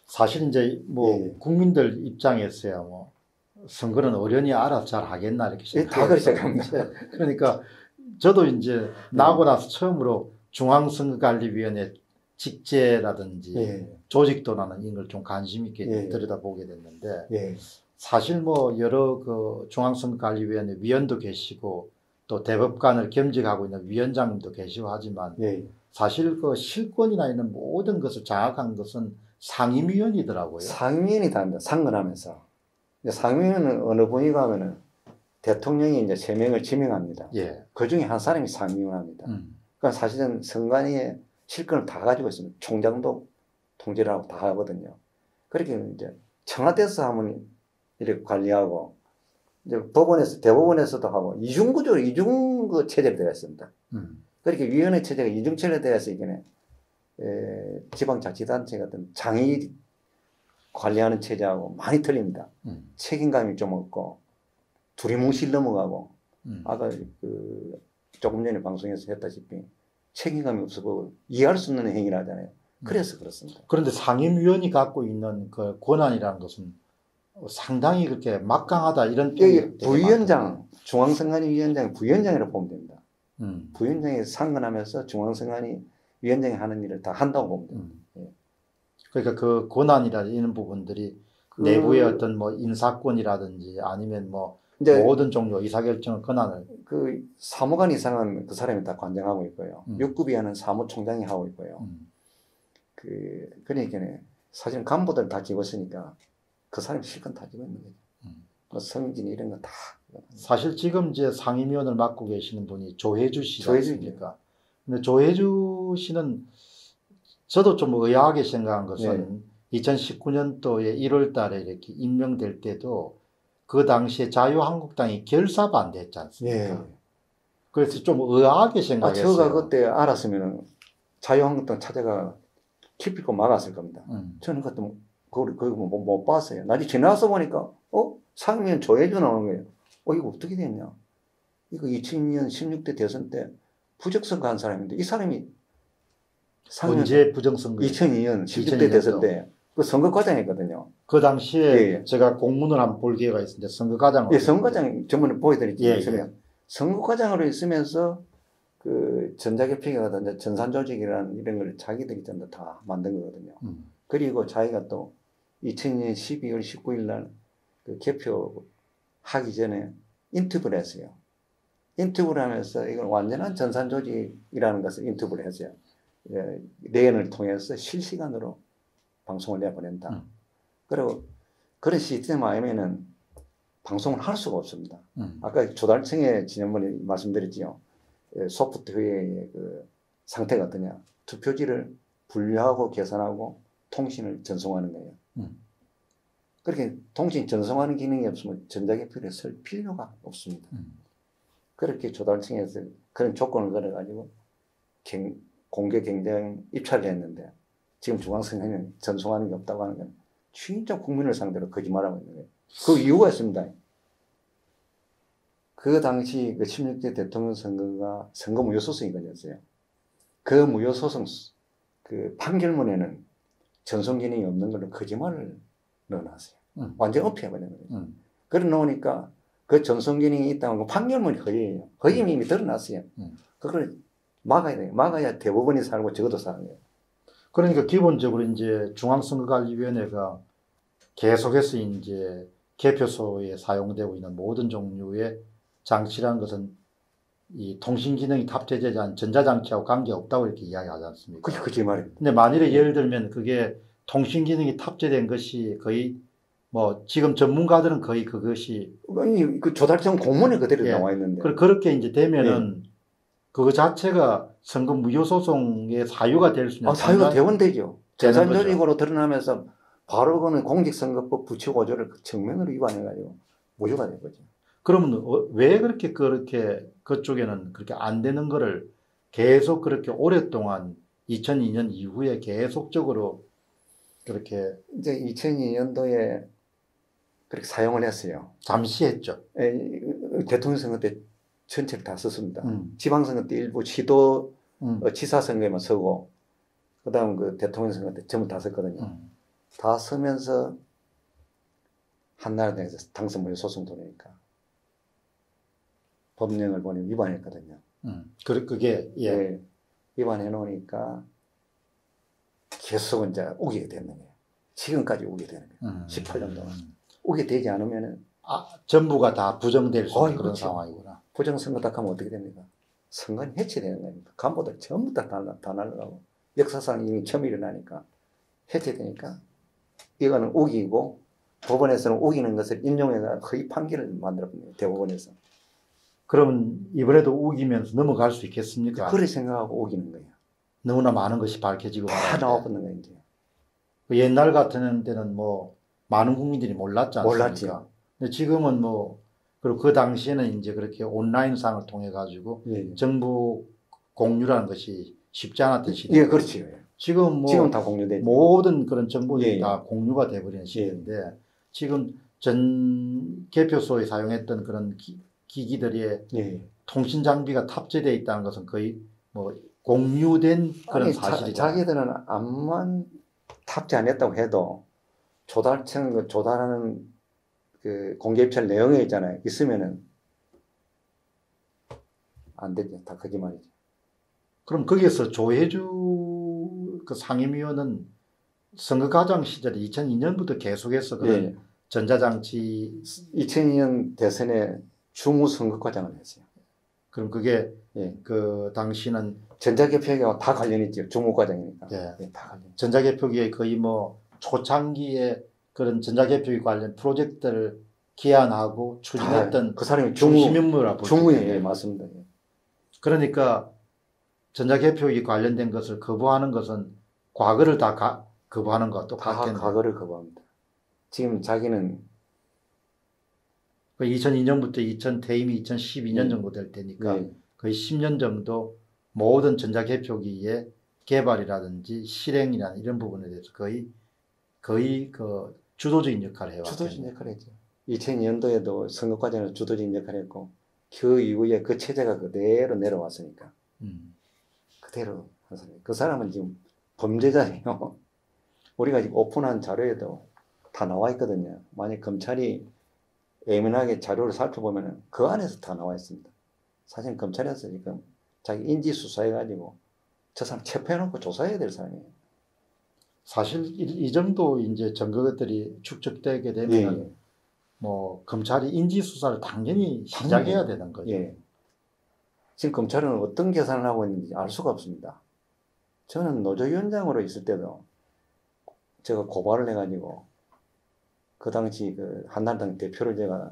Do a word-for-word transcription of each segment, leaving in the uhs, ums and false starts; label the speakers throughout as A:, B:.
A: 사실 이제 뭐
B: 예.
A: 국민들 입장에서야 뭐 선거는 어련히 알아서 잘 하겠나 이렇게
B: 예, 다 그렇게 생각합니다.
A: 그러니까 저도 이제 나고 나서 처음으로 중앙선거관리위원회 직제라든지
B: 예.
A: 조직도 나는 이걸 좀 관심 있게
B: 예.
A: 들여다보게 됐는데
B: 예.
A: 사실 뭐 여러 그 중앙선거관리위원회 위원도 계시고 또 대법관을 겸직하고 있는 위원장님도 계시고 하지만
B: 예.
A: 사실 그 실권이나 있는 모든 것을 장악한 것은 상임위원이더라고요.
B: 상임위원이 다 합니다. 상근하면서. 상임위원은 어느 분이가 하면은 대통령이 이제 세 명을 지명합니다.
A: 예.
B: 그 중에 한 사람이 상임위원 합니다.
A: 음.
B: 그러니까 사실은 선관위의 실권을 다 가지고 있습니다. 총장도 통제를 하고 다 하거든요. 그렇게 이제 청와대에서 하면 이렇게 관리하고 이제 법원에서 대법원에서도 하고 이중구조 이중그 체제로 되어 있습니다.
A: 음.
B: 그렇게 위원회 체제가 이중 체제로 되어 있어 이게 지방자치단체 같은 장이 관리하는 체제하고 많이 틀립니다.
A: 음.
B: 책임감이 좀 없고 두리뭉실 넘어가고
A: 음.
B: 아까 그 조금 전에 방송에서 했다시피 책임감이 없어서 이해할 수 없는 행위를 하잖아요. 그래서 그렇습니다.
A: 그런데 상임위원이 갖고 있는 그 권한이라는 것은 상당히 그렇게 막강하다 이런
B: 여기 부위원장, 중앙선관위 위원장 부위원장이라고 보면 됩니다.
A: 음.
B: 부위원장이 상근하면서 중앙선관위 위원장이 하는 일을 다 한다고 보면 됩니다.
A: 음.
B: 예.
A: 그러니까 그 권한이라 이런 부분들이
B: 그
A: 내부의 어떤 뭐 인사권이라든지 아니면 뭐
B: 이제
A: 모든 종류 의사결정 권한을
B: 그 사무관 이상은 그 사람이 다 관장하고 있고요.
A: 음.
B: 육 급 이하는 사무총장이 하고 있고요.
A: 음.
B: 그 그러니까 사실 간부들 다 지고 있으니까 그 사람이 실컷 다 지고 있는 거죠.
A: 음.
B: 뭐 성진 이런 거 다.
A: 사실 지금 이제 상임위원을 맡고 계시는 분이 조혜주 씨가
B: 조혜주
A: 있습니까? 근데 조혜주 씨는 저도 좀 의아하게 생각한 것은
B: 네.
A: 이천십구 년도에 일월 달에 이렇게 임명될 때도 그 당시에 자유한국당이 결사 반대했지 않습니까?
B: 예.
A: 그래서 좀 의아하게
B: 아,
A: 생각했어요.
B: 제가 그때 알았으면 자유한국당 찾아가 기필코 막았을 겁니다.
A: 음.
B: 저는 그때 뭐, 그걸, 그거 못, 못 봤어요. 나중에 지나가서 보니까, 어? 상임위원 조혜주 나오는 거예요. 어, 이거 어떻게 됐냐? 이거 이천이 년 십육 대 대선 때 부적선거 한 사람인데, 이 사람이
A: 언제 부정선거?
B: 이천이 년 십육 대 대선 때 그 선거 과장이거든요.
A: 그 당시에
B: 예.
A: 제가 공문을 한번 볼 기회가 있었는데 선거과장으로.
B: 예, 선거과장 전문에 보여드릴게요.
A: 예, 예.
B: 선거과장으로 있으면서 그 전자개표기가 전산조직이라는 이런 걸 자기들이 전부 다 만든 거거든요.
A: 음.
B: 그리고 자기가 또 이천이 년 십이월 십구일 날 그 개표 하기 전에 인터뷰를 했어요. 인터뷰를 하면서 이건 완전한 전산조직이라는 것을 인터뷰를 했어요. 예, 레인을 통해서 실시간으로 방송을 내보낸다. 음. 그리고 그런 시스템 아니면은 방송을 할 수가 없습니다.
A: 음.
B: 아까 조달청에 지난번에 말씀드렸지요. 소프트웨어의 그 상태가 어떠냐. 투표지를 분류하고 계산하고 통신을 전송하는 거예요.
A: 음.
B: 그렇게 통신 전송하는 기능이 없으면 전자개표를 쓸 필요가 없습니다.
A: 음.
B: 그렇게 조달청에서 그런 조건을 걸어가지고 경, 공개 경쟁 입찰을 했는데 지금 중앙선관위는 전송하는 게 없다고 하는 건 진짜 국민을 상대로 거짓말하고 있는 거예요. 그 이유가 있습니다. 그 당시 그 십육 대 대통령 선거가 선거 무효 소송이 걸렸어요. 그 무효 소송 그 판결문에는 전송 기능이 없는 걸로 거짓말을 넣어놨어요. 음. 완전 업해버리는 거예요. 음. 그래 놓으니까 그 전송 기능이 있다면 그 판결문이 허위예요. 허위는 이미 드러났어요. 음. 그걸 막아야 돼요. 막아야 대법원이 살고 적어도 사는 거예요.
A: 그러니까 기본적으로 이제 중앙선거관리위원회가 계속해서 이제 개표소에 사용되고 있는 모든 종류의 장치라는 것은 이 통신 기능이 탑재되지 않은 전자장치하고 관계없다고 이렇게 이야기하지 않습니까?
B: 그게 그게 말이에요.
A: 근데 만일에 예를 들면 그게 통신 기능이 탑재된 것이 거의 뭐 지금 전문가들은 거의 그것이
B: 아니 그 조달청 공문에 그대로
A: 예,
B: 나와 있는데
A: 그렇게 이제 되면은
B: 예.
A: 그거 자체가 선거 무효 소송의 사유가 될 수 있는
B: 아, 사유가 되면 되죠.
A: 되는
B: 재산조직으로 드러나면서 바로 그는 공직선거법 부칙 오조를 정면으로 위반해가지고 무효가 된 거죠.
A: 그러면 왜 그렇게 그렇게 그쪽에는 그렇게 안 되는 거를 계속 그렇게 오랫동안 이천이 년 이후에 계속적으로 그렇게
B: 이제 이천이 년도에 그렇게 사용을 했어요.
A: 잠시 했죠.
B: 에, 대통령 선거 때 전체를 다 썼습니다.
A: 음.
B: 지방선거 때 일부 시도
A: 음.
B: 어, 지사 선거에만 서고 그다음 그 대통령 선거 때 전부 다 썼거든요.
A: 음.
B: 다 서면서 한나라당에서 당선 무효 소송 돌리니까 법령을 보니 위반했거든요.
A: 음, 그, 그게, 예.
B: 예, 위반해 놓으니까 계속 이제 우기게 되는 거예요. 지금까지 우게 되는 거예요.
A: 음,
B: 십팔 년 동안.
A: 음.
B: 우게 되지 않으면은
A: 아, 전부가 다 부정될 수 있는
B: 어이,
A: 그런
B: 그렇죠.
A: 상황이구나.
B: 부정선거 딱 하면 어떻게 됩니까? 선거는 해체되는 겁니다. 간부들 전부 다, 다, 다 날라가고 역사상 이미 처음 일어나니까 해체되니까 이거는 우기고 법원에서는 우기는 것을 인용해서 거의 판결을 만들었거든요. 대법원에서.
A: 그러면 이번에도 우기면서 넘어갈 수 있겠습니까?
B: 그렇게 생각하고 우기는 거예요.
A: 너무나 많은 것이 밝혀지고
B: 다
A: 말하는데.
B: 나와버는 거예요. 이제.
A: 그 옛날 같은 때는 뭐 많은 국민들이 몰랐지 않습니까?
B: 몰랐죠.
A: 근데 지금은 뭐 그리고 그 당시에는 이제 그렇게 온라인상을 통해 가지고
B: 예, 예.
A: 정부 공유라는 것이 쉽지 않았던 시대.
B: 예, 그렇죠.
A: 지금 뭐
B: 지금 다 공유되죠.
A: 모든 그런 정보들이
B: 예, 예.
A: 다 공유가 돼버리는 시대인데 지금 전 개표소에 사용했던 그런 기, 기기들의
B: 예.
A: 통신 장비가 탑재되어 있다는 것은 거의 뭐 공유된 그런
B: 아니,
A: 사실이죠.
B: 자, 자기들은 암만 탑재 안 했다고 해도 조달청 그 조달하는 그 공개입찰 내용에 있잖아요. 있으면은 안 되죠. 다 거짓말이죠.
A: 그럼 거기에서 조혜주 그 상임위원은 선거 과정 시절에 이천이 년부터 계속해서 그런
B: 예.
A: 전자장치
B: 이천이 년 대선에 주무 선거과장을 했어요.
A: 그럼 그게
B: 예.
A: 그 당시는
B: 전자개표하고 다 관련있죠. 주무과장이니까.
A: 예.
B: 예, 다 관련.
A: 전자개표기에 거의 뭐 초창기에 그런 전자개표기 관련 프로젝트를 기안하고 추진했던
B: 그 사람이
A: 중심
B: 주무,
A: 인물이라 볼수
B: 주무에
A: 있겠네요.
B: 예, 맞습니다. 예.
A: 그러니까 전자개표기 관련된 것을 거부하는 것은 과거를 다 가, 거부하는 것과
B: 다
A: 똑같겠네요.
B: 과거를 거부합니다. 지금 자기는
A: 이천이 년부터 이천 퇴임이 이천십이 년
B: 예.
A: 정도 될 테니까
B: 예.
A: 거의 십 년 정도 모든 전자개표기의 개발이라든지 실행이나 이런 부분에 대해서 거의 거의 그 주도적인 역할을 해왔죠.
B: 주도적인 역할을 했죠. 이천이 년도에도 선거과정에서 주도적인 역할을 했고 그 이후에 그 체제가 그대로 내려왔으니까
A: 음.
B: 그대로 한 사람이에요. 그 사람은 지금 범죄자예요. 우리가 지금 오픈한 자료에도 다 나와 있거든요. 만약 검찰이 예민하게 자료를 살펴보면 그 안에서 다 나와 있습니다. 사실 검찰에서 지금 자기 인지 수사해가지고 저 사람 체포해놓고 조사해야 될 사람이에요.
A: 사실 이, 이 정도 이제 증거들이 축적되게 되면
B: 예, 예.
A: 뭐 검찰이 인지 수사를 당연히 시작해야 되는 거죠.
B: 예. 지금 검찰은 어떤 계산을 하고 있는지 알 수가 없습니다. 저는 노조위원장으로 있을 때도 제가 고발을 해가지고 그 당시 그 한나라당 대표를 제가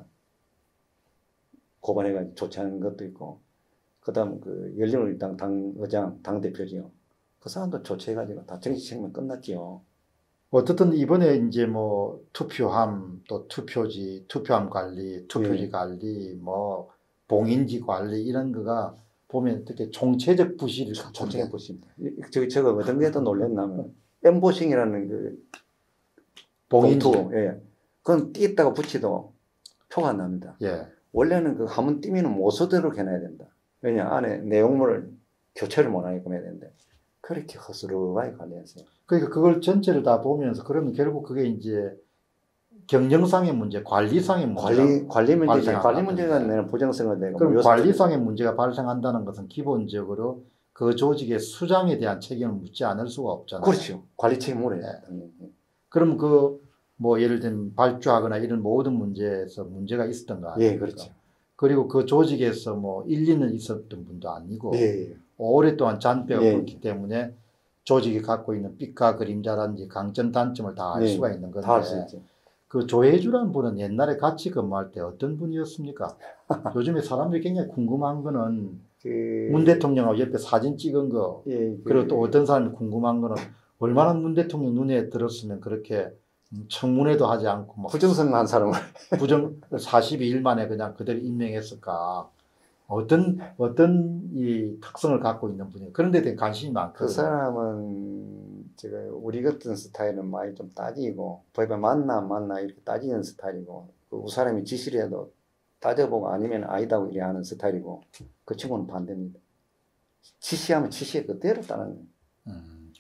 B: 고발해가지고 조치한 것도 있고, 그 다음 그 열린우리당 당 의장, 당 대표지요. 그 사람도 조치해가지고 다 정치 책임은 끝났지요.
A: 어떻든 이번에 이제 뭐 투표함, 또 투표지, 투표함 관리, 투표지
B: 예.
A: 관리, 뭐 봉인지 관리 이런 거가 보면 되게 총체적 부실을
B: 총체적
A: 갖춘데
B: 부실입니다. 저기 저거 어떤 게 더 놀랬냐면 엠보싱이라는 그
A: 봉인지,
B: 봉투, 예, 그건 띄었다가 붙이도 표가 안 납니다.
A: 예,
B: 원래는 그 한번 띄면 모서대로 해놔야 된다. 왜냐 안에 내용물을 교체를 못하게끔 해야 되는데 그렇게 허스루하게 관리했어요.
A: 그러니까 그걸 전체를 다 보면서 그러면 결국 그게 이제 경영상의 문제, 관리상의 문제,
B: 관리 관리 문제
A: 발생한
B: 관리
A: 것
B: 문제가
A: 같은데.
B: 내는 부정성을 내고
A: 그럼
B: 뭐
A: 관리상의 문제가 발생한다는 것은 기본적으로 그 조직의 수장에 대한 책임을 묻지 않을 수가 없잖아요.
B: 그렇죠. 관리 책임 물어야
A: 네.
B: 당연히.
A: 그럼 그 뭐 예를 들면 발주하거나 이런 모든 문제에서 문제가 있었던 거 아니에요?
B: 예, 그렇죠.
A: 그리고 그 조직에서 뭐 일, 이 년 있었던 분도 아니고
B: 예, 예.
A: 오랫동안 잔뼈가
B: 예.
A: 굵기 때문에 조직이 갖고 있는 빛과 그림자라든지 강점 단점을 다 알
B: 예.
A: 수가 있는 건데
B: 다 알 수 있죠.
A: 그 조혜주라는 분은 옛날에 같이 근무할 때 어떤 분이었습니까? 요즘에 사람들이 굉장히 궁금한 거는
B: 그
A: 문 대통령하고 옆에 사진 찍은 거,
B: 예, 그,
A: 그리고 또 어떤 사람이 궁금한 거는 얼마나 문 대통령 눈에 들었으면 그렇게 청문회도 하지 않고 막
B: 부정선거한 사람을
A: 부정 사십이 일 만에 그냥 그대로 임명했을까? 어떤 어떤 이 특성을 갖고 있는 분이에요. 그런 데 대해 관심이
B: 그
A: 많거든요.
B: 사람은 제가 우리 같은 스타일은 많이 좀 따지고 법에 맞나 안 맞나 이렇게 따지는 스타일이고 그 사람이 지시를 해도 따져보고 아니면 아니다고 이래 하는 스타일이고 그 친구는 반대입니다. 지시하면 지시에 그대로 따르는 거예요.
A: 음,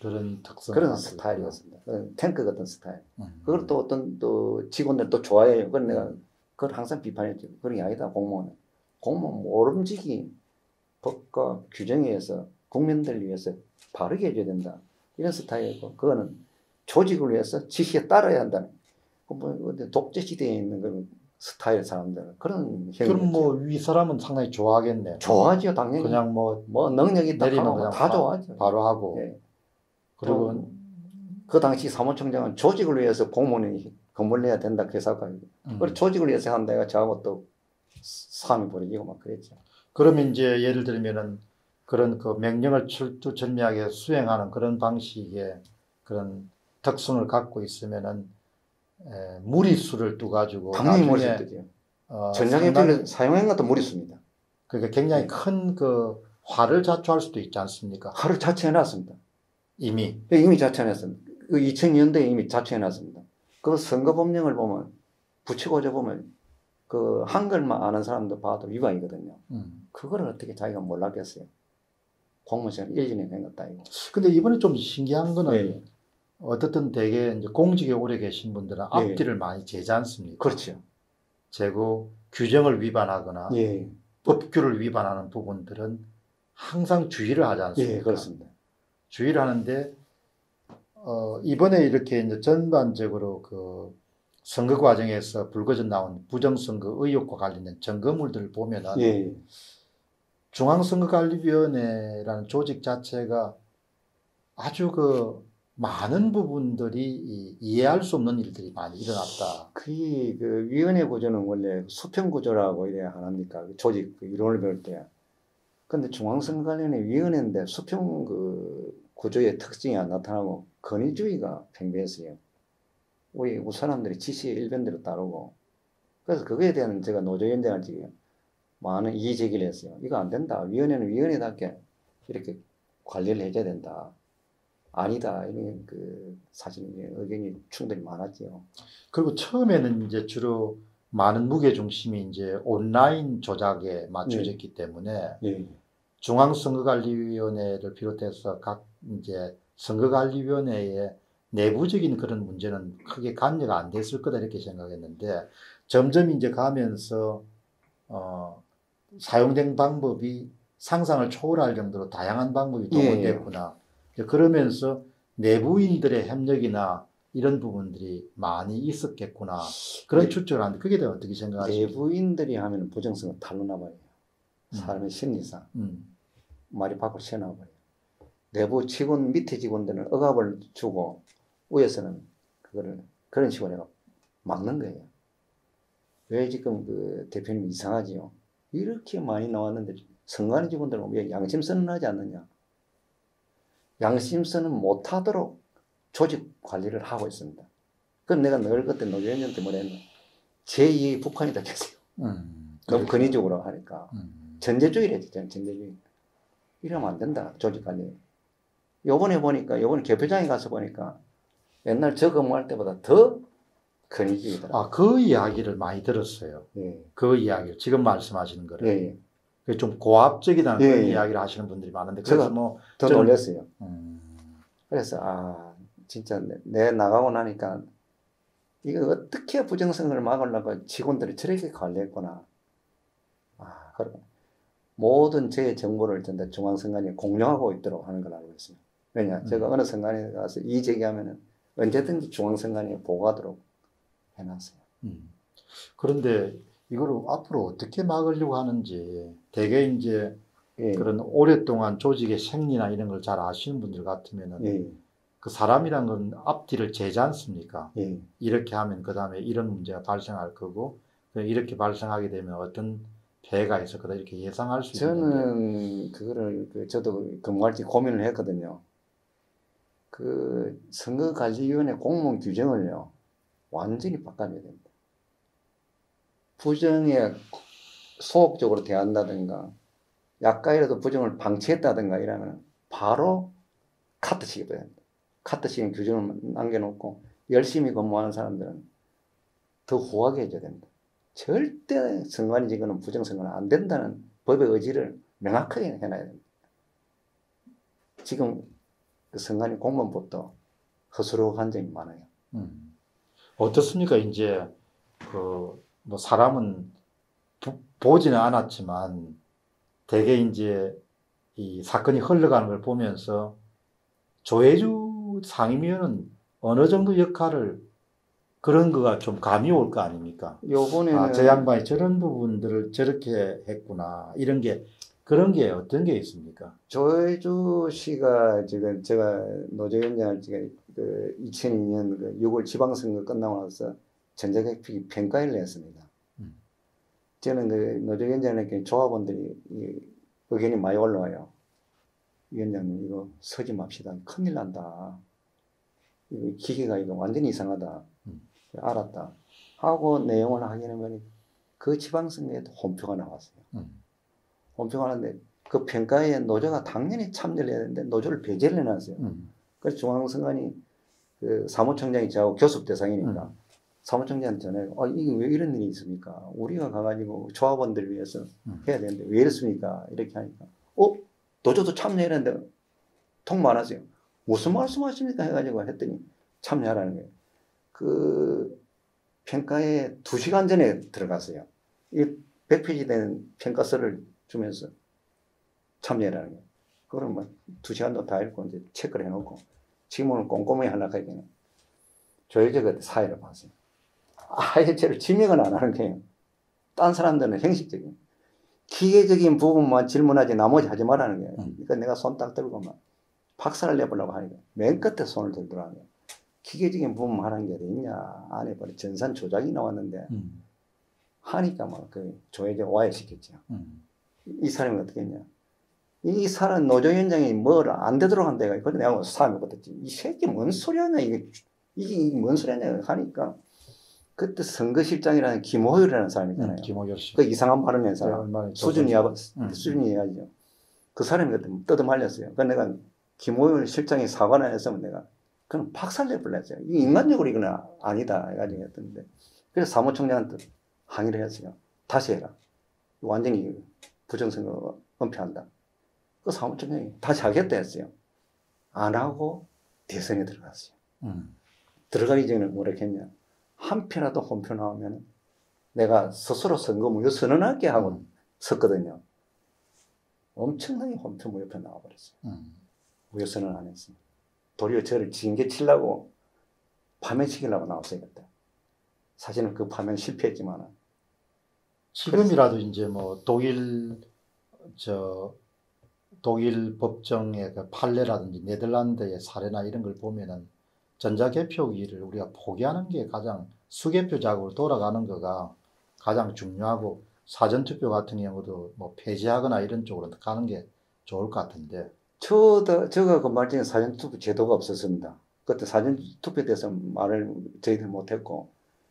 A: 그런 특성.
B: 그런 스타일이었습니다. 탱크 같은 스타일.
A: 음.
B: 그걸 또 어떤 또 직원들 또 좋아해요. 그건 내가 그걸 항상 비판했죠. 그런 게 아니다, 공무원은. 공무원 모름지기 법과 규정에 의해서 국민들을 위해서 바르게 해줘야 된다. 이런 스타일이고, 그거는 조직을 위해서 지시에 따라야 한다는. 뭐 독재 시대에 있는 그런 스타일 사람들은 그런
A: 그럼 뭐 위 사람은 상당히 좋아하겠네.
B: 좋아하죠, 당연히.
A: 그냥 뭐,
B: 뭐 능력이 있다
A: 내리면
B: 하면
A: 그냥
B: 다
A: 바,
B: 좋아하죠.
A: 바로 하고.
B: 예.
A: 그리고
B: 그 당시 사무총장은 조직을 위해서 공무원이 건물 내야 된다 그 생각하고.
A: 음.
B: 그걸 조직을 위해서 한다 해가 저하고 또 싸움이 벌어지고 막 그랬죠.
A: 그러면 이제 예를 들면은 그런 그 명령을 철두철미하게 수행하는 그런 방식의 그런 특성을 갖고 있으면은 에, 무리수를 두 가지고
B: 당연히
A: 나중에
B: 무리수죠.
A: 어,
B: 전장에
A: 상당히
B: 필요 사용한 것도 무리수입니다.
A: 그러니까 굉장히
B: 네.
A: 큰 그 화를 자초할 수도 있지 않습니까?
B: 하루 자체해놨습니다.
A: 이미.
B: 이미 자체해놨습니다. 그 이천 년도에 이미 자체해놨습니다. 그 선거법령을 보면 붙이고자 보면 그 한글만 아는 사람도 봐도 위반이거든요.
A: 음.
B: 그거를 어떻게 자기가 몰랐겠어요. 공무원 시간 일 년에 된 것도 아니고.
A: 근데 이번에 좀 신기한 거는
B: 네.
A: 어떻든 되게 이제 공직에 오래 계신 분들은
B: 네.
A: 앞뒤를 많이 재지 않습니까?
B: 그렇죠.
A: 재고 규정을 위반하거나
B: 예.
A: 법규를 위반하는 부분들은 항상 주의를 하지 않습니까?
B: 예, 그렇습니다.
A: 주의를 하는데 어, 이번에 이렇게 이제 전반적으로 그 선거 과정에서 불거져 나온 부정선거 의혹과 관련된 증거물들을 보면은
B: 예.
A: 중앙선거관리위원회라는 조직 자체가 아주 그 많은 부분들이 이, 이해할 수 없는 일들이 많이 일어났다.
B: 그, 그 위원회 구조는 원래 수평 구조라고 이래야 하랍니까? 그 조직 그 이론을 배울 때. 근데 중앙선거관리위원회 위원회인데 수평 그 구조의 특징이 안 나타나고 권위주의가 팽배했어요. 우리 우리 사람들이 지시의 일변대로 따르고. 그래서 그거에 대한 제가 노조위원장을 지금 많은 이의 제기를 했어요. 이거 안 된다. 위원회는 위원회답게 이렇게 관리를 해줘야 된다. 아니다. 이런 그 사실 의견이 충분히 많았죠.
A: 그리고 처음에는 이제 주로 많은 무게 중심이 이제 온라인 조작에 맞춰졌기 때문에
B: 예.
A: 중앙선거관리위원회를 비롯해서 각 이제 선거관리위원회의 내부적인 그런 문제는 크게 관여가 안 됐을 거다 이렇게 생각했는데 점점 이제 가면서 어, 사용된 방법이 상상을 초월할 정도로 다양한 방법이 동원됐구나. 예. 그러면서 내부인들의 협력이나 이런 부분들이 많이 있었겠구나. 그런
B: 네.
A: 추측을 하는데 그게 대해 어떻게 생각하십니까?
B: 내부인들이 하면 부정성은 탈로나버려요. 사람의 심리상.
A: 음.
B: 말이 밖으로 새어나와버려요. 내부 직원, 밑에 직원들은 억압을 주고 위에서는 그거를 그런 식으로 내가 막는 거예요. 왜 지금 그 대표님 이상하지요? 이렇게 많이 나왔는데 선관위 직원들은 왜 양심선언 하지 않느냐? 양심선언 못하도록 조직 관리를 하고 있습니다. 그럼 내가 늘 그때 노조위원장한테 뭐라 했나? 제이의 북한이다 계세요.
A: 음.
B: 너무 권위적으로 하니까.
A: 음.
B: 전제주의를 했잖아요. 전제주의. 이러면 안 된다. 조직 관리. 요번에 보니까, 요번에 개표장에 가서 보니까 옛날 저 근무할 때보다 더 권위주의더라고요.
A: 아, 그 이야기를 많이 들었어요.
B: 예.
A: 그 이야기를 지금 말씀하시는 거를.
B: 예.
A: 그게 좀 고압적이다는
B: 예,
A: 그런
B: 예.
A: 이야기를 하시는 분들이 많은데 그래서
B: 제가
A: 뭐
B: 더
A: 저는-
B: 놀랐어요.
A: 음.
B: 그래서, 아, 진짜 내, 내 나가고 나니까 이거 어떻게 부정선거를 막으려고 직원들이 저렇게 관리했구나. 아, 그럼 모든 제 정보를 전부 중앙선관위에 공유하고 있도록 하는 걸 알고 있습니다. 왜냐,
A: 음.
B: 제가 어느 선관위에 가서 이의 제기하면은 언제든지 중앙선관위에 보고하도록 해놨어요.
A: 음. 그런데 이거를 앞으로 어떻게 막으려고 하는지 되게 이제
B: 예.
A: 그런 오랫동안 조직의 생리나 이런 걸 잘 아시는 분들 같으면은
B: 예.
A: 그 사람이란 건 앞뒤를 재지 않습니까?
B: 예.
A: 이렇게 하면 그 다음에 이런 문제가 발생할 거고 이렇게 발생하게 되면 어떤 폐해가 있을 거다 이렇게 예상할 수 있는데
B: 저는 그거를 그 저도 근무할 때 고민을 했거든요. 그 선거관리위원회 공무원 규정을요 완전히 바꿔야 됩니다. 부정에 소극적으로 대한다든가 약간이라도 부정을 방치했다든가 이러면 바로 카트 치게 됩니다. 카트 치는 규정을 남겨놓고 열심히 근무하는 사람들은 더 후하게 해줘야 됩니다. 절대 선관위 직원은 부정선거는 안 된다는 법의 의지를 명확하게 해놔야 됩니다. 지금 그 선관위 공무원부터 허술한 점이 많아요.
A: 음. 어떻습니까? 이제 그 뭐 사람은 보, 보지는 않았지만 대개 이제 이 사건이 흘러가는 걸 보면서 조혜주 상임위원은 어느 정도 역할을 그런 거가 좀 감이 올 거 아닙니까?
B: 요번에는
A: 아, 저 양반이 저런 부분들을 저렇게 했구나. 이런 게 그런 게 어떤 게 있습니까?
B: 조혜주 씨가 지금 제가 노조위원장을 지금 그 이천이 년 그 유월 지방선거 끝나고 나서 전자개표기 평가회를 했습니다.
A: 음.
B: 저는 그 노조위원장에게 조합원들이 이 의견이 많이 올라와요. 위원장님 이거 서지 맙시다. 큰일 난다. 이거 기계가 이거 완전히 이상하다.
A: 음.
B: 알았다. 하고 내용을 확인하면 그 지방선거에도 혼표가 나왔어요.
A: 음.
B: 혼표가 나왔는데 그 평가에 노조가 당연히 참여를 해야 되는데 노조를 배제를 해놨어요.
A: 음.
B: 그래서 중앙선관위 그 사무총장이 저하고 교섭 대상이니까
A: 음.
B: 사무총장한테 전화해요. 아, 이게 왜 이런 일이 있습니까? 우리가 가가지고 조합원들을 위해서
A: 음.
B: 해야 되는데 왜 이렇습니까? 이렇게 하니까 어? 노조도 참여했는데 통보 안 하세요. 무슨 말씀하십니까? 해가지고 했더니 참여하라는 거예요. 그 평가에 두 시간 전에 들어갔어요. 이 백 페이지 된 평가서를 주면서 참여하라는 거예요. 그러면 두 시간도 다 읽고 이제 체크를 해놓고 지금은 꼼꼼히 하려고 하기에는 조혜주가 사회를 봤어요. 아예 저를 지명을 안 하는 거예요. 딴 사람들은 형식적인 기계적인 부분만 질문하지 나머지 하지 말라는 거예요. 그러니까 내가 손 딱 들고 막 박살을 내보려고 하니까 맨 끝에 손을 들더라고요. 기계적인 부분만 하는 게 어디 있냐. 안에 보니 전산 조작이 나왔는데
A: 음.
B: 하니까 막 그 조혜주 오해시켰죠.
A: 음.
B: 이 사람이 어떻게 했냐. 이 사람 노조위원장이 뭘 안 되도록 한다. 그래서 내가 사람이 붙었지. 이 새끼 뭔 소리 하냐. 이게, 이게 뭔 소리 하냐. 하니까 그때 선거실장이라는 김호율이라는 사람이 있잖아요.
A: 음. 김호율 씨.
B: 그 이상한 발언을 한
A: 네,
B: 사람.
A: 얼마나
B: 수준이, 야,
A: 음.
B: 수준이 해야죠. 그 사람이 그때 뜯어말렸어요. 그래서 내가 김호율 실장이 사과를 했으면 내가 그럼 박살내버려 했어요. 이 인간적으로 이건 아니다. 해가지고 했던데. 그래서 사무총장한테 항의를 했어요. 다시 해라. 완전히 부정선거 은폐한다. 그 사무총장이 다시 하겠다 했어요. 안 하고 대선에 들어갔어요.
A: 음.
B: 들어가기 전에 뭐라 했냐. 한 표라도 혼표 나오면 내가 스스로 선거 무효 선언할게 하고
A: 음.
B: 섰거든요. 엄청나게 혼표 무효표 나와버렸어요.
A: 음.
B: 무효 선언 안 했어요. 도리어 저를 징계치려고 파면시키려고 나왔어요. 그때. 사실은 그 파면 실패했지만
A: 지금이라도 이제 뭐 독일 저 독일 법정의 그 판례라든지 네덜란드의 사례나 이런 걸 보면은 전자개표기를 우리가 포기하는 게 가장 수개표 작업으로 돌아가는 거가 가장 중요하고 사전투표 같은 경우도 뭐 폐지하거나 이런 쪽으로 가는 게 좋을 것 같은데.
B: 저도 제가 그 말전에 사전투표 제도가 없었습니다. 그때 사전투표에 대해서 말을 저희들 못했고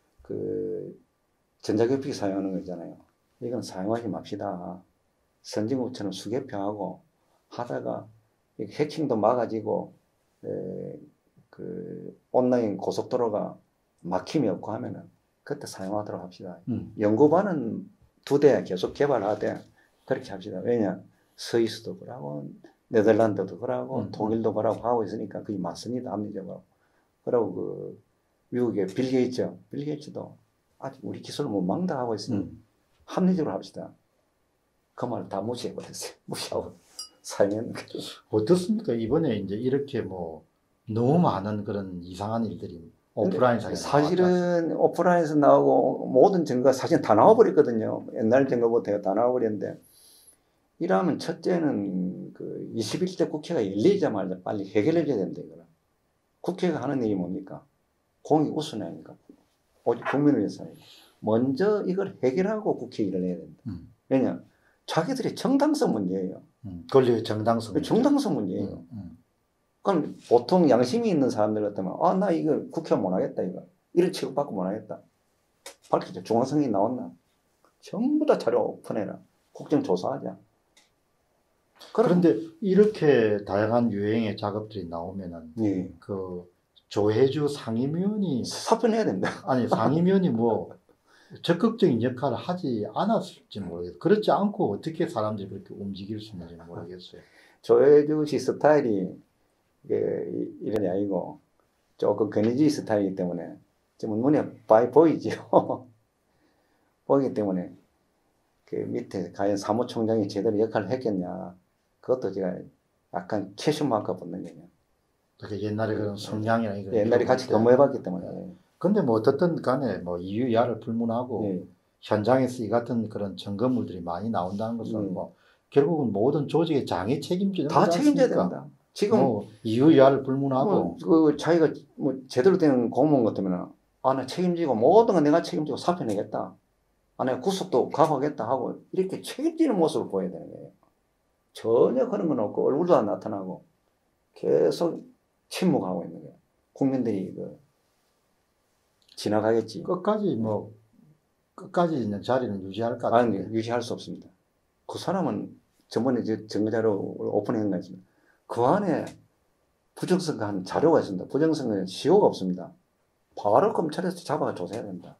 B: 그 전자개표기 사용하는 거 있잖아요. 이건 사용하지 맙시다. 선진국처럼 수개표하고 하다가 해킹도 막아지고 에, 그 온라인 고속도로가 막힘이 없고 하면은 그때 사용하도록 합시다.
A: 음.
B: 연구반은 두 대 계속 개발하되 그렇게 합시다. 왜냐 스위스도 그러고 네덜란드도 그러고
A: 음.
B: 독일도 그러고 하고 있으니까 그게 맞습니다. 합리적으로. 그리고 그 미국의 빌 게이츠, 빌 게이츠도 아직 우리 기술을 못 막는다 하고 있으니
A: 음.
B: 합리적으로 합시다. 그 말 다 무시해버렸어요. 무시하고 사용했는 거죠.
A: 어떻습니까? 이번에 이제 이렇게 뭐 너무 많은 그런 이상한 일들이 오프라인상에
B: 사실은 오프라인에서 나오고 모든 증거가 사실 다 나와버렸거든요. 옛날 증거부터 다 나와버렸는데 이러면 첫째는 그 이십일 대 국회가 열리자마자 빨리 해결해줘야 된다. 이거는. 국회가 하는 일이 뭡니까? 공익 우선이니까. 오직 국민을 위해서. 먼저 이걸 해결하고 국회 일을 해야 된다.
A: 음.
B: 왜냐? 자기들의 정당성 문제예요.
A: 음. 권리의 정당성.
B: 정당성 문제예요.
A: 음. 음.
B: 그럼 보통 양심이 있는 사람들 같으면 아, 나 이거 국회 못 하겠다. 이거. 이런 취급받고 못 하겠다. 밝히죠. 중앙선관위 나왔나? 전부 다 자료 오픈해라. 국정조사하자.
A: 그런데 이렇게 다양한 유행의 작업들이 나오면은
B: 예.
A: 그 조혜주 상임위원이
B: 사표내야 된다.
A: 아니 상임위원이 뭐 적극적인 역할을 하지 않았을지 모르겠어요. 그렇지 않고 어떻게 사람들이 그렇게 움직일 수 있는지 모르겠어요.
B: 조혜주 씨 스타일이 이게 이- 이런이 아니고 조금 건의주의 스타일이기 때문에 좀 눈에 많이 보이죠. 보이기 때문에 그 밑에 과연 사무총장이 제대로 역할을 했겠냐 그것도 제가 약간 캐슈마크가 붙는 거예요.
A: 그렇게 옛날에 그런 성향이나 이런
B: 옛날에 같이 근무해봤기 때문에.
A: 근데 뭐 어떻든 간에 뭐 이유야를 불문하고
B: 예.
A: 현장에서 이 같은 그런 점검물들이 많이 나온다는 것은
B: 음.
A: 뭐 결국은 모든 조직의 장이 책임지는
B: 다
A: 거지
B: 책임져야
A: 않습니까?
B: 된다. 지금
A: 뭐 이유야를 불문하고
B: 뭐, 그 자기가 뭐 제대로 된 공무원 같으면 아, 나 책임지고 모든 건 내가 책임지고 사표 내겠다. 아, 내가 구속도 각오하겠다 하고 이렇게 책임지는 모습을 보여야 되는 거예요. 전혀 그런 건 없고 얼굴도 안 나타나고 계속 침묵하고 있는 거예요. 국민들이 그 지나가겠지.
A: 끝까지 뭐 끝까지 있는 자리는 유지할 것
B: 아니,
A: 같은데.
B: 유지할 수 없습니다. 그 사람은 저번에 이제 정자로 오픈한 거 있습니다. 그 안에 부정선거한 자료가 있습니다. 부정선거는 시효가 없습니다. 바로 검찰에서 잡아가 조사해야 된다.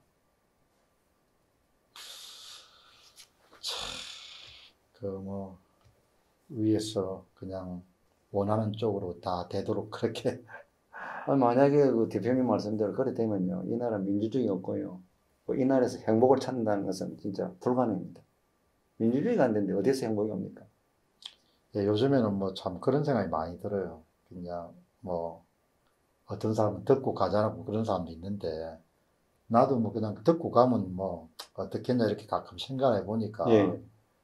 A: 그 뭐 위에서 그냥 원하는 쪽으로 다 되도록 그렇게
B: 아니, 만약에 그 대표님 말씀대로 그래 되면요, 이 나라 민주주의가 없고요, 이 나라에서 행복을 찾는다는 것은 진짜 불가능입니다. 민주주의가 안 되는데 어디서 행복이 옵니까?
A: 예, 요즘에는 뭐 참 그런 생각이 많이 들어요. 그냥 뭐 어떤 사람은 듣고 가자고 그런 사람도 있는데 나도 뭐 그냥 듣고 가면 뭐 어떻겠냐 이렇게 가끔 생각해 보니까
B: 예.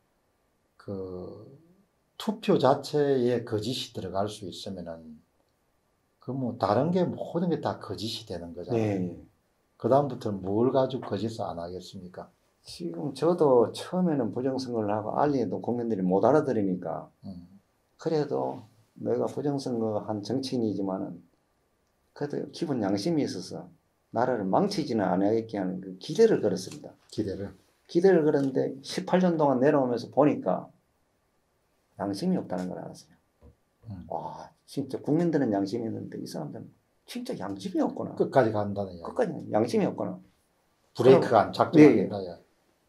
A: 그 투표 자체에 거짓이 들어갈 수 있으면은 그 뭐 다른 게 모든 게 다 거짓이 되는 거잖아요.
B: 예.
A: 그 다음부터는 뭘 가지고 거짓을 안 하겠습니까?
B: 지금 저도 처음에는 부정선거를 하고 알리에도 국민들이 못 알아들으니까
A: 음.
B: 그래도 내가 부정선거 한 정치인이지만은 그래도 기본 양심이 있어서 나라를 망치지는 않아야겠게 하는 그 기대를 걸었습니다.
A: 기대를.
B: 기대를 걸었는데 십팔 년 동안 내려오면서 보니까 양심이 없다는 걸 알았어요.
A: 음.
B: 와, 진짜 국민들은 양심이 있는데 이 사람들은 진짜 양심이 없구나.
A: 끝까지 간다는 이야기.
B: 끝까지 양심이 없구나.
A: 브레이크가 안 작동 안
B: 예, 예.
A: 된다. 이야기.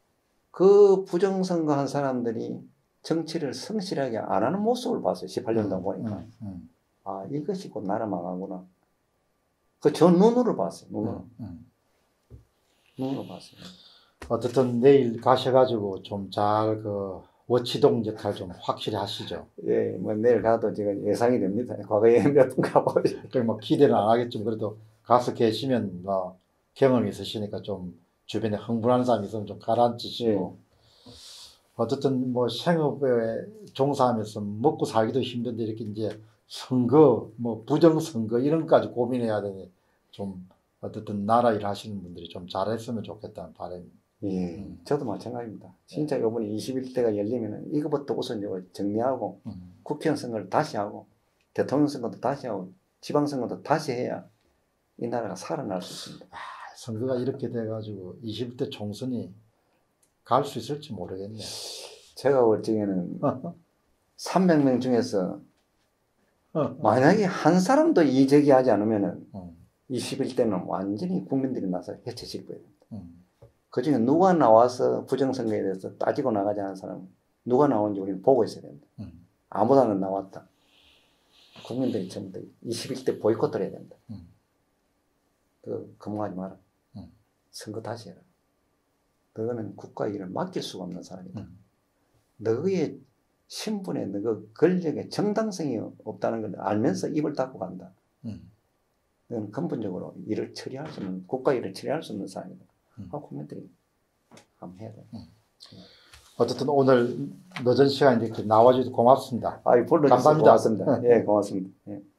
B: 그 부정선거 한 사람들이 정치를 성실하게 안 하는 모습을 봤어요. 십팔 년 동안 보니까.
A: 음, 음,
B: 아, 이것이 곧 나라 망하구나. 그 저 눈으로 봤어요. 눈으로.
A: 음, 음.
B: 눈으로 봤어요.
A: 어쨌든 내일 가셔가지고 좀 잘 그 워치동 역할 좀 확실히 하시죠.
B: 예, 뭐 내일 가도 제가 예상이 됩니다. 과거에 몇 번 가보죠.
A: 그뭐 기대는 안 하겠지만 그래도 가서 계시면 뭐 경험이 있으시니까 좀 주변에 흥분하는 사람이 있으면 좀 가라앉히시고 어쨌든 뭐 생업에 종사하면서 먹고 살기도 힘든데 이렇게 이제 선거 뭐 부정선거 이런 것까지 고민해야 되니 좀 어쨌든 나라 일 하시는 분들이 좀 잘했으면 좋겠다는 바람이.
B: 예,
A: 음.
B: 저도 마찬가지입니다. 진짜 이번에 이십일 대가 열리면은 이거부터 우선 이거 정리하고
A: 음.
B: 국회의원 선거를 다시 하고 대통령 선거도 다시 하고 지방선거도 다시 해야 이 나라가 살아날 수 있습니다.
A: 아, 선거가 이렇게 돼가지고 이십일 대 총선이 갈 수 있을지 모르겠네.
B: 제가 볼 적에는 삼백 명 중에서 만약에 한 사람도 이제기하지 않으면은
A: 음,
B: 이십일 대는 완전히 국민들이 나서 해체실 거예요.
A: 음.
B: 그 중에 누가 나와서 부정선거에 대해서 따지고 나가지 않은 사람은 누가 나오는지 우리는 보고 있어야 됩니다.
A: 음.
B: 아무나 나왔다. 국민들이 전부 다 이십일 대 보이콧을 해야 된다.
A: 음.
B: 그 근무하지 마라.
A: 음.
B: 선거 다시 해라. 너는 국가 일을 맡길 수가 없는 사람이다.
A: 음.
B: 너의 신분에, 너 권력에 정당성이 없다는 걸 알면서 입을 닫고 간다.
A: 음.
B: 너는 근본적으로 일을 처리할 수 없는, 국가 일을 처리할 수 없는 사람이다.
A: 음.
B: 아, 국민들이 한번 해야 돼.
A: 음. 어쨌든 오늘 늦은 시간에 이렇게 나와주셔서 고맙습니다.
B: 아, 불러주셔서
A: 감사합니다.
B: 고맙습니다. 예, 고맙습니다. 예.